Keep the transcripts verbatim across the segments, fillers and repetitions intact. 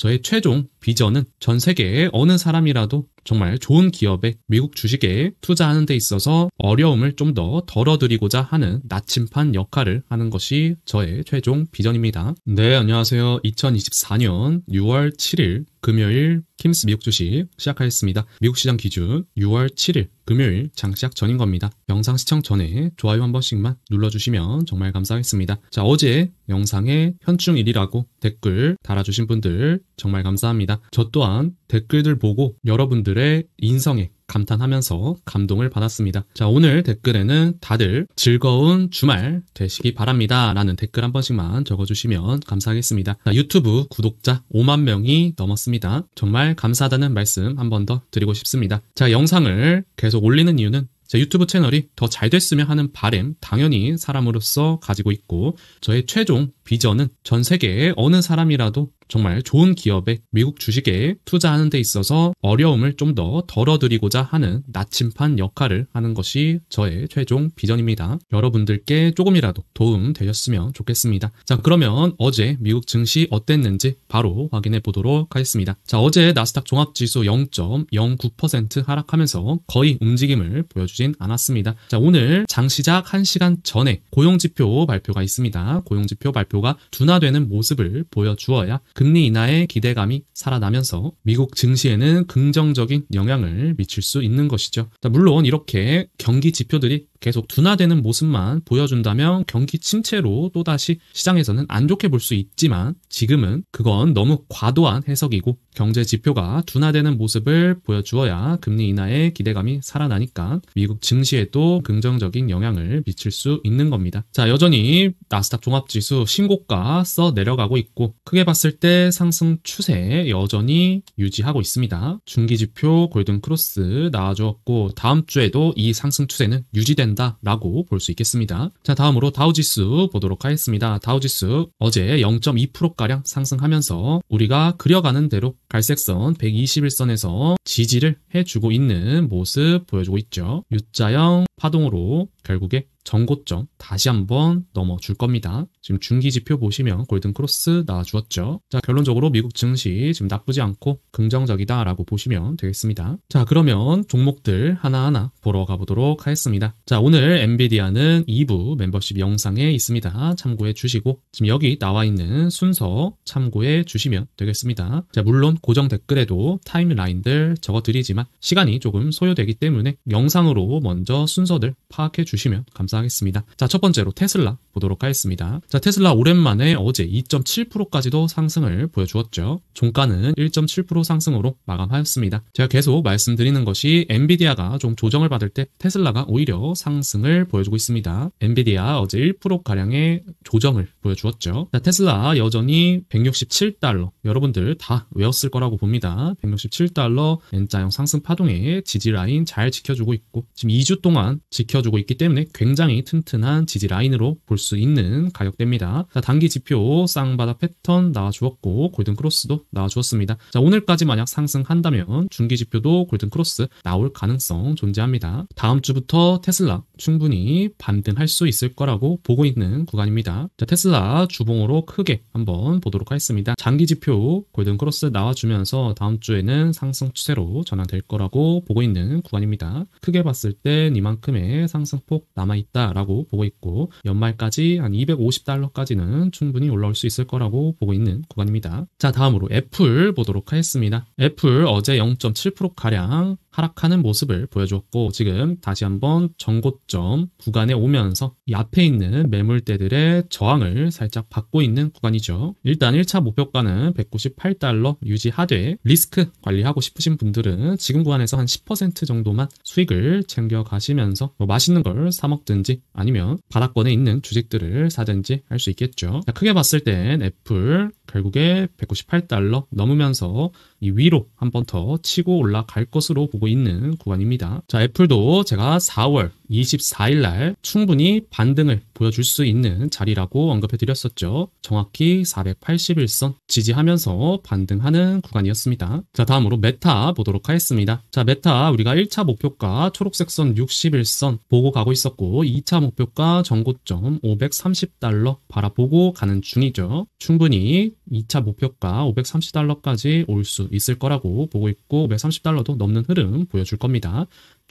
저의 최종 비전은 전 세계의 어느 사람이라도 정말 좋은 기업에 미국 주식에 투자하는 데 있어서 어려움을 좀 더 덜어드리고자 하는 나침판 역할을 하는 것이 저의 최종 비전입니다. 네, 안녕하세요. 이천이십사 년 유월 칠일 금요일 킴스 미국 주식 시작하겠습니다. 미국 시장 기준 유월 칠일 금요일 장시작 전인 겁니다. 영상 시청 전에 좋아요 한 번씩만 눌러주시면 정말 감사하겠습니다. 자, 어제 영상에 현충일이라고 댓글 달아주신 분들 정말 감사합니다. 저 또한 댓글들 보고 여러분들의 인성에 감탄하면서 감동을 받았습니다. 자, 오늘 댓글에는 다들 즐거운 주말 되시기 바랍니다 라는 댓글 한 번씩만 적어주시면 감사하겠습니다. 자, 유튜브 구독자 오만 명이 넘었습니다. 정말 감사하다는 말씀 한 번 더 드리고 싶습니다. 자, 영상을 계속 올리는 이유는 제 유튜브 채널이 더 잘 됐으면 하는 바람 당연히 사람으로서 가지고 있고, 저의 최종 비전은 전 세계의 어느 사람이라도 정말 좋은 기업에 미국 주식에 투자하는 데 있어서 어려움을 좀 더 덜어드리고자 하는 나침판 역할을 하는 것이 저의 최종 비전입니다. 여러분들께 조금이라도 도움 되셨으면 좋겠습니다. 자, 그러면 어제 미국 증시 어땠는지 바로 확인해 보도록 하겠습니다. 자, 어제 나스닥 종합지수 영 점 영구 퍼센트 하락하면서 거의 움직임을 보여주진 않았습니다. 자, 오늘 장시작 한 시간 전에 고용지표 발표가 있습니다. 고용지표 발표가 둔화되는 모습을 보여주어야 금리 인하의 기대감이 살아나면서 미국 증시에는 긍정적인 영향을 미칠 수 있는 것이죠. 자, 물론 이렇게 경기 지표들이 계속 둔화되는 모습만 보여준다면 경기 침체로 또다시 시장에서는 안 좋게 볼 수 있지만, 지금은 그건 너무 과도한 해석이고 경제 지표가 둔화되는 모습을 보여주어야 금리 인하의 기대감이 살아나니까 미국 증시에도 긍정적인 영향을 미칠 수 있는 겁니다. 자, 여전히 나스닥 종합지수 신고가 써 내려가고 있고, 크게 봤을 때 상승 추세 여전히 유지하고 있습니다. 중기지표 골든크로스 나와주었고 다음 주에도 이 상승 추세는 유지된다 라고 볼 수 있겠습니다. 자, 다음으로 다우지수 보도록 하겠습니다. 다우지수 어제 영 점 이 퍼센트가량 상승하면서 우리가 그려가는 대로 갈색선 백이십일 선에서 지지를 해주고 있는 모습 보여주고 있죠. U자형 파동으로 결국에 전고점 다시 한번 넘어줄 겁니다. 지금 중기지표 보시면 골든크로스 나와주었죠. 자, 결론적으로 미국 증시 지금 나쁘지 않고 긍정적이다 라고 보시면 되겠습니다. 자, 그러면 종목들 하나하나 보러 가보도록 하겠습니다. 자, 오늘 엔비디아는 이 부 멤버십 영상에 있습니다. 참고해 주시고 지금 여기 나와 있는 순서 참고해 주시면 되겠습니다. 자, 물론 고정 댓글에도 타임라인들 적어드리지만 시간이 조금 소요되기 때문에 영상으로 먼저 순서들 파악해 주시면 감사하겠습니다. 하겠습니다. 자, 첫 번째로 테슬라 보도록 하겠습니다. 자, 테슬라 오랜만에 어제 이 점 칠 퍼센트까지도 상승을 보여주었죠. 종가는 일 점 칠 퍼센트 상승으로 마감하였습니다. 제가 계속 말씀드리는 것이 엔비디아가 좀 조정을 받을 때 테슬라가 오히려 상승을 보여주고 있습니다. 엔비디아 어제 일 퍼센트가량의 조정을 보여주었죠. 자, 테슬라 여전히 백육십칠 달러 여러분들 다 외웠을 거라고 봅니다. 백육십칠 달러 N자형 상승 파동의 지지 라인 잘 지켜주고 있고 지금 이 주 동안 지켜주고 있기 때문에 굉장히 튼튼한 지지 라인으로 볼 수 있는 가격대입니다. 자, 단기 지표 쌍바닥 패턴 나와주었고 골든크로스도 나와주었습니다. 자, 오늘까지 만약 상승한다면 중기 지표도 골든크로스 나올 가능성 존재합니다. 다음 주부터 테슬라 충분히 반등할 수 있을 거라고 보고 있는 구간입니다. 자, 테슬라 주봉으로 크게 한번 보도록 하겠습니다. 장기 지표 골든크로스 나와주면서 다음 주에는 상승 추세로 전환될 거라고 보고 있는 구간입니다. 크게 봤을 땐 이만큼의 상승폭 남아있다라고 보고 있고 연말까지 한 이백오십 달러까지는 충분히 올라올 수 있을 거라고 보고 있는 구간입니다. 자, 다음으로 애플 보도록 하겠습니다. 애플 어제 영 점 칠 퍼센트가량 하락하는 모습을 보여주었고 지금 다시 한번 전고점 구간에 오면서 이 앞에 있는 매물대들의 저항을 살짝 받고 있는 구간이죠. 일단 일 차 목표가는 백구십팔 달러 유지하되 리스크 관리하고 싶으신 분들은 지금 구간에서 한 십 퍼센트 정도만 수익을 챙겨 가시면서 뭐 맛있는 걸 사 먹든지 아니면 바닥권에 있는 주식들을 사든지 할 수 있겠죠. 자, 크게 봤을 땐 애플 결국에 백구십팔 달러 넘으면서 이 위로 한 번 더 치고 올라갈 것으로 보고 있는 구간입니다. 자, 애플도 제가 사월 이십사일 날 충분히 반등을 보여줄 수 있는 자리라고 언급해 드렸었죠. 정확히 사백팔십일 선 지지하면서 반등하는 구간이었습니다. 자, 다음으로 메타 보도록 하겠습니다. 자, 메타 우리가 일 차 목표가 초록색 선 육십일 선 보고 가고 있었고 이 차 목표가 전고점 오백삼십 달러 바라보고 가는 중이죠. 충분히 이 차 목표가 오백삼십 달러까지 올 수 있을 거라고 보고 있고 오백삼십 달러도 넘는 흐름 보여줄 겁니다.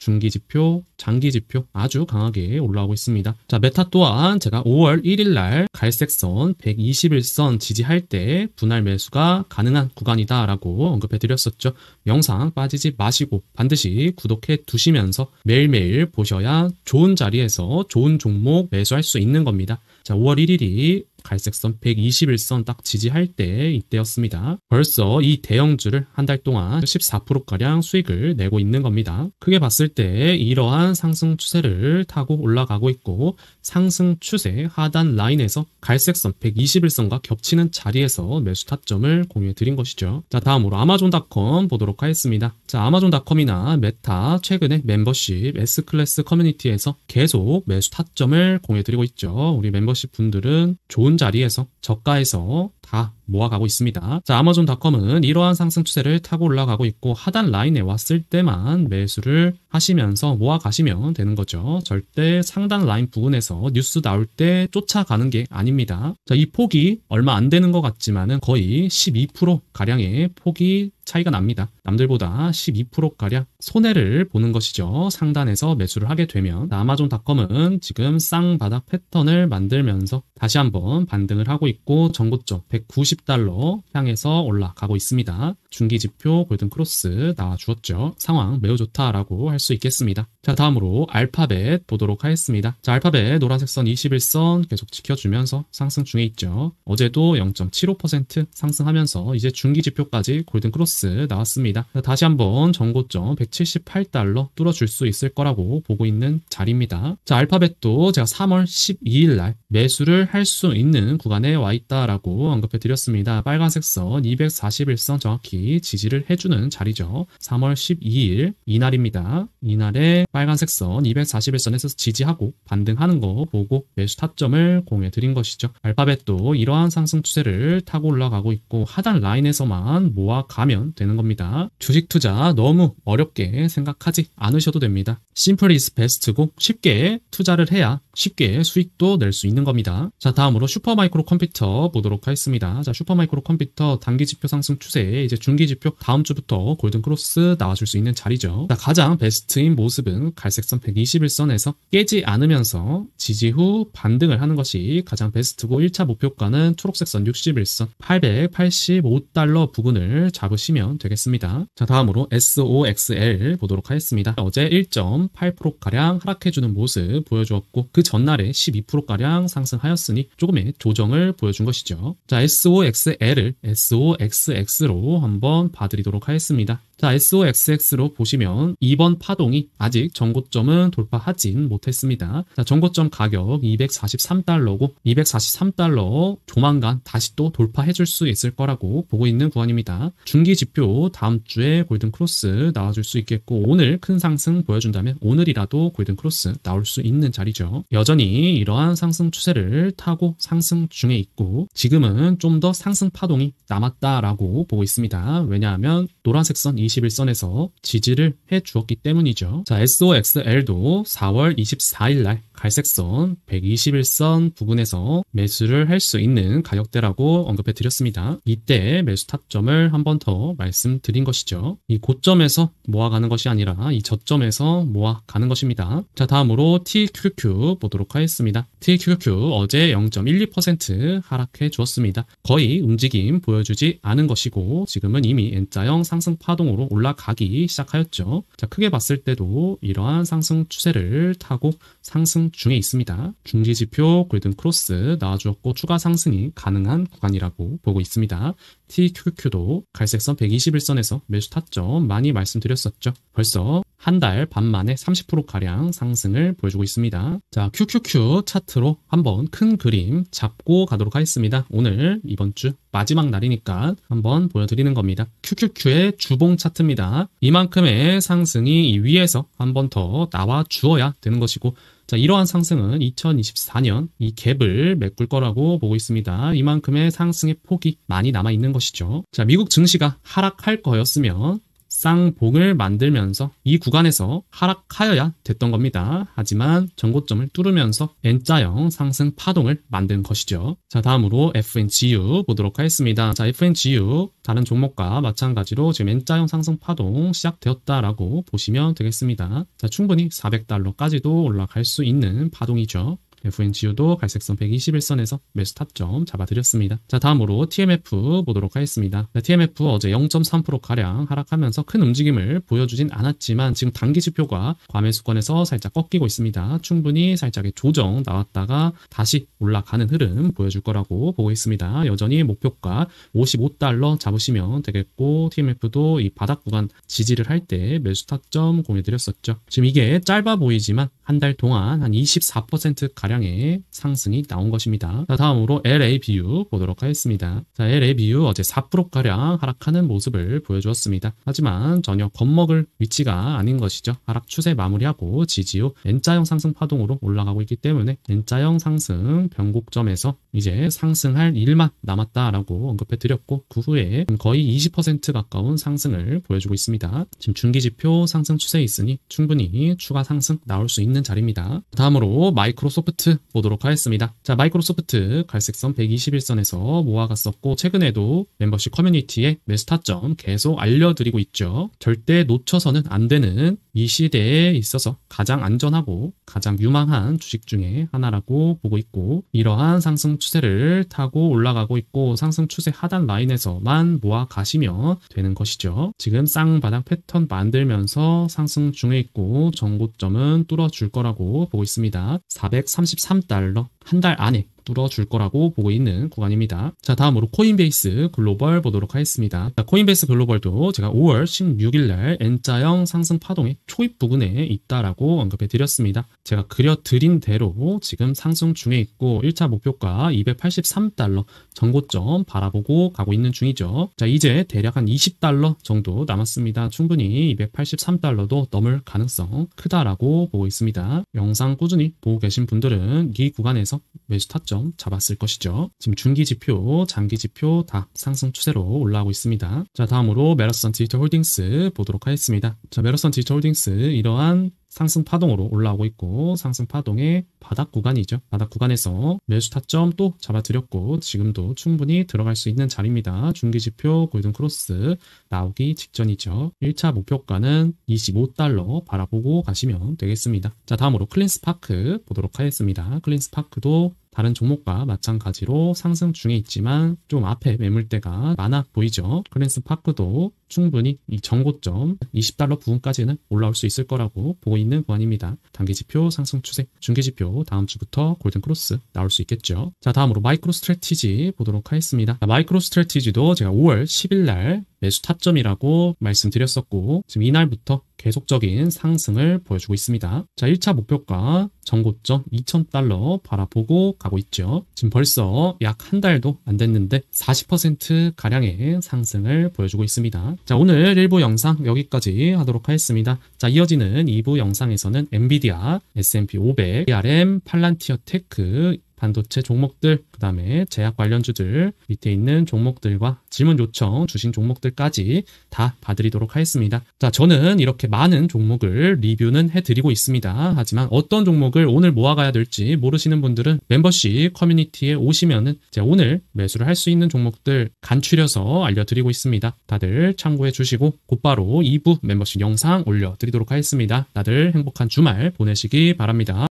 중기지표, 장기지표 아주 강하게 올라오고 있습니다. 자, 메타 또한 제가 오월 일일 날 갈색선 백이십일 선 지지할 때 분할 매수가 가능한 구간이다 라고 언급해 드렸었죠. 영상 빠지지 마시고 반드시 구독해 두시면서 매일매일 보셔야 좋은 자리에서 좋은 종목 매수할 수 있는 겁니다. 자, 오월 일일이 갈색선 백이십일 선 딱 지지할 때 이때였습니다. 벌써 이 대형주를 한 달 동안 십사 퍼센트가량 수익을 내고 있는 겁니다. 크게 봤을 때 이러한 상승 추세를 타고 올라가고 있고 상승 추세 하단 라인에서 갈색선 백이십일 선과 겹치는 자리에서 매수 타점을 공유해 드린 것이죠. 자, 다음으로 아마존닷컴 보도록 하겠습니다. 자, 아마존닷컴이나 메타 최근에 멤버십 S클래스 커뮤니티에서 계속 매수 타점을 공유해 드리고 있죠. 우리 멤버십 분들은 좋은 자리에서 저가에서 다 모아가고 있습니다. 자, 아마존닷컴은 이러한 상승 추세를 타고 올라가고 있고 하단 라인에 왔을 때만 매수를 하시면서 모아가시면 되는 거죠. 절대 상단 라인 부분에서 뉴스 나올 때 쫓아가는 게 아닙니다. 자, 이 폭이 얼마 안 되는 것 같지만은 거의 십이 퍼센트 가량의 폭이 차이가 납니다. 남들보다 십이 퍼센트가량 손해를 보는 것이죠. 상단에서 매수를 하게 되면. 아마존닷컴은 지금 쌍바닥 패턴을 만들면서 다시 한번 반등을 하고 있고 전고점 백구십 달러 향해서 올라가고 있습니다. 중기지표 골든크로스 나와주었죠. 상황 매우 좋다라고 할 수 있겠습니다. 자, 다음으로 알파벳 보도록 하겠습니다. 자, 알파벳 노란색 선 이십일 선 계속 지켜주면서 상승 중에 있죠. 어제도 영 점 칠오 퍼센트 상승하면서 이제 중기지표까지 골든크로스 나왔습니다. 자, 다시 한번 전고점 백칠십팔 달러 뚫어줄 수 있을 거라고 보고 있는 자리입니다. 자, 알파벳도 제가 삼월 십이일 날 매수를 할 수 있는 구간에 와 있다라고 언급해 드렸습니다. 빨간색 선 이백사십일 선 정확히 지지를 해주는 자리죠. 삼월 십이일 이날입니다. 이날에 빨간색 선 이백사십일 선에서 지지하고 반등하는 거 보고 매수 타점을 공유해 드린 것이죠. 알파벳도 이러한 상승 추세를 타고 올라가고 있고 하단 라인에서만 모아가면 되는 겁니다. 주식 투자 너무 어렵게 생각하지 않으셔도 됩니다. 심플 이즈 베스트고 쉽게 투자를 해야 쉽게 수익도 낼 수 있는 겁니다. 자, 다음으로 슈퍼마이크로 컴퓨터 보도록 하겠습니다. 자, 슈퍼마이크로 컴퓨터 단기지표 상승 추세 이제 중기지표 다음 주부터 골든크로스 나와줄 수 있는 자리죠. 자, 가장 베스트인 모습은 갈색선 백이십일 선에서 깨지 않으면서 지지 후 반등을 하는 것이 가장 베스트고 일 차 목표가는 초록색 선 육십일 선 팔백팔십오 달러 부근을 잡으시면 되겠습니다. 자, 다음으로 에스오엑스엘 보도록 하겠습니다. 어제 일 점 팔 퍼센트가량 하락해주는 모습 보여주었고 그 전날에 십이 퍼센트가량 상승하였으니 조금의 조정을 보여준 것이죠. 자, 에스오엑스엘을 에스오엑스엑스로 한번 봐드리도록 하겠습니다. 자, 에스오엑스엑스로 보시면 이번 파동이 아직 전고점은 돌파하진 못했습니다. 자, 전고점 가격 이백사십삼 달러고 이백사십삼 달러 조만간 다시 또 돌파해줄 수 있을 거라고 보고 있는 구간입니다. 중기지표 다음 주에 골든크로스 나와줄 수 있겠고 오늘 큰 상승 보여준다면 오늘이라도 골든크로스 나올 수 있는 자리죠. 여전히 이러한 상승 추세를 타고 상승 중에 있고 지금은 좀 더 상승 파동이 남았다라고 보고 있습니다. 왜냐하면 노란색 선 이십일 선에서 지지를 해 주었기 때문이죠. 자, 에스오엑스엘도 사월 이십사일 날 갈색선 백이십일 선 부근에서 매수를 할 수 있는 가격대라고 언급해 드렸습니다. 이때 매수 타점을 한 번 더 말씀드린 것이죠. 이 고점에서 모아가는 것이 아니라 이 저점에서 모아가는 것입니다. 자, 다음으로 티큐큐 보도록 하겠습니다. 티큐큐 어제 영 점 일이 퍼센트 하락해 주었습니다. 거의 움직임 보여주지 않은 것이고 지금은 이미 N자형 상승 파동으로 올라가기 시작하였죠. 자, 크게 봤을 때도 이러한 상승 추세를 타고 상승 중에 있습니다. 중지지표 골든크로스 나와주었고 추가 상승이 가능한 구간이라고 보고 있습니다. 티큐큐도 갈색선 백이십일 선에서 매수 타점 많이 말씀드렸었죠. 벌써 한 달 반 만에 삼십 퍼센트가량 상승을 보여주고 있습니다. 자, 큐큐큐 차트로 한번 큰 그림 잡고 가도록 하겠습니다. 오늘 이번 주 마지막 날이니까 한번 보여드리는 겁니다. 큐큐큐의 주봉 차트입니다. 이만큼의 상승이 이 위에서 한 번 더 나와 주어야 되는 것이고 자, 이러한 상승은 이천이십사 년 이 갭을 메꿀 거라고 보고 있습니다. 이만큼의 상승의 폭이 많이 남아있는 것이죠. 자, 미국 증시가 하락할 거였으면 쌍봉을 만들면서 이 구간에서 하락하여야 됐던 겁니다. 하지만 전고점을 뚫으면서 N자형 상승 파동을 만든 것이죠. 자, 다음으로 에프엔지유 보도록 하겠습니다. 자, 에프엔지유 다른 종목과 마찬가지로 지금 N자형 상승 파동 시작되었다라고 보시면 되겠습니다. 자, 충분히 사백 달러까지도 올라갈 수 있는 파동이죠. 에프엔지유도 갈색선 백이십일 선에서 매수 타점 잡아드렸습니다. 자, 다음으로 티엠에프 보도록 하겠습니다. 자, 티엠에프 어제 영 점 삼 퍼센트 가량 하락하면서 큰 움직임을 보여주진 않았지만 지금 단기 지표가 과매수권에서 살짝 꺾이고 있습니다. 충분히 살짝의 조정 나왔다가 다시 올라가는 흐름 보여줄 거라고 보고 있습니다. 여전히 목표가 오십오 달러 잡으시면 되겠고, 티엠에프도 이 바닥 구간 지지를 할 때 매수 타점 공유드렸었죠. 지금 이게 짧아 보이지만 한 달 동안 한 이십사 퍼센트 가량의 상승이 나온 것입니다. 자, 다음으로 엘에이비유 보도록 하겠습니다. 자, 엘에이비유 어제 사 퍼센트 가량 하락하는 모습을 보여주었습니다. 하지만 전혀 겁먹을 위치가 아닌 것이죠. 하락 추세 마무리하고 지지 후 N자형 상승 파동으로 올라가고 있기 때문에 N자형 상승 변곡점에서 이제 상승할 일만 남았다라고 언급해 드렸고, 그 후에 거의 이십 퍼센트 가까운 상승을 보여주고 있습니다. 지금 중기지표 상승 추세에 있으니 충분히 추가 상승 나올 수 있는 자리입니다. 다음으로 마이크로소프트 보도록 하겠습니다. 자, 마이크로소프트 갈색선 백이십일 선에서 모아갔었고, 최근에도 멤버십 커뮤니티에 매수 타점 계속 알려드리고 있죠. 절대 놓쳐서는 안 되는 이 시대에 있어서 가장 안전하고 가장 유망한 주식 중에 하나라고 보고 있고, 이러한 상승 추세를 타고 올라가고 있고, 상승 추세 하단 라인에서만 모아 가시면 되는 것이죠. 지금 쌍바닥 패턴 만들면서 상승 중에 있고, 전고점은 뚫어줄 거라고 보고 있습니다. 사백삼십삼 달러 한 달 안에 뚫어줄 거라고 보고 있는 구간입니다. 자, 다음으로 코인베이스 글로벌 보도록 하겠습니다. 자, 코인베이스 글로벌도 제가 오월 십육일 날 N자형 상승 파동의 초입 부근에 있다라고 언급해 드렸습니다. 제가 그려드린 대로 지금 상승 중에 있고, 일 차 목표가 이백팔십삼 달러 전고점 바라보고 가고 있는 중이죠. 자, 이제 대략 한 이십 달러 정도 남았습니다. 충분히 이백팔십삼 달러도 넘을 가능성 크다라고 보고 있습니다. 영상 꾸준히 보고 계신 분들은 이 구간에서 매수 타점 잡았을 것이죠. 지금 중기 지표, 장기 지표 다 상승 추세로 올라오고 있습니다. 자, 다음으로 메러선 디지털 홀딩스 보도록 하겠습니다. 자, 메러선 디지털 홀딩스 이러한 상승 파동으로 올라오고 있고, 상승 파동의 바닥 구간이죠. 바닥 구간에서 매수 타점 또 잡아드렸고, 지금도 충분히 들어갈 수 있는 자리입니다. 중기지표 골든 크로스 나오기 직전이죠. 일 차 목표가는 이십오 달러 바라보고 가시면 되겠습니다. 자, 다음으로 클린스파크 보도록 하겠습니다. 클린스파크도 다른 종목과 마찬가지로 상승 중에 있지만 좀 앞에 매물대가 많아 보이죠. 클린스파크도 충분히 이 전고점 이십 달러 부근까지는 올라올 수 있을 거라고 보고 있는 구간입니다. 단기지표 상승 추세, 중기지표 다음 주부터 골든크로스 나올 수 있겠죠. 자, 다음으로 마이크로 스트래티지 보도록 하겠습니다. 자, 마이크로 스트래티지도 제가 오월 십일 날 매수 타점이라고 말씀드렸었고, 지금 이날부터 계속적인 상승을 보여주고 있습니다. 자, 일 차 목표가 전고점 이천 달러 바라보고 가고 있죠. 지금 벌써 약 한 달도 안 됐는데 사십 퍼센트 가량의 상승을 보여주고 있습니다. 자, 오늘 일 부 영상 여기까지 하도록 하겠습니다. 자, 이어지는 이 부 영상에서는 엔비디아, 에스 앤 피 오백, 이알엠, 팔란티어 테크, 반도체 종목들, 그 다음에 제약 관련주들 밑에 있는 종목들과 질문 요청 주신 종목들까지 다 봐드리도록 하겠습니다. 자, 저는 이렇게 많은 종목을 리뷰는 해드리고 있습니다. 하지만 어떤 종목을 오늘 모아가야 될지 모르시는 분들은 멤버십 커뮤니티에 오시면은 제가 오늘 매수를 할 수 있는 종목들 간추려서 알려드리고 있습니다. 다들 참고해 주시고 곧바로 이 부 멤버십 영상 올려드리도록 하겠습니다. 다들 행복한 주말 보내시기 바랍니다.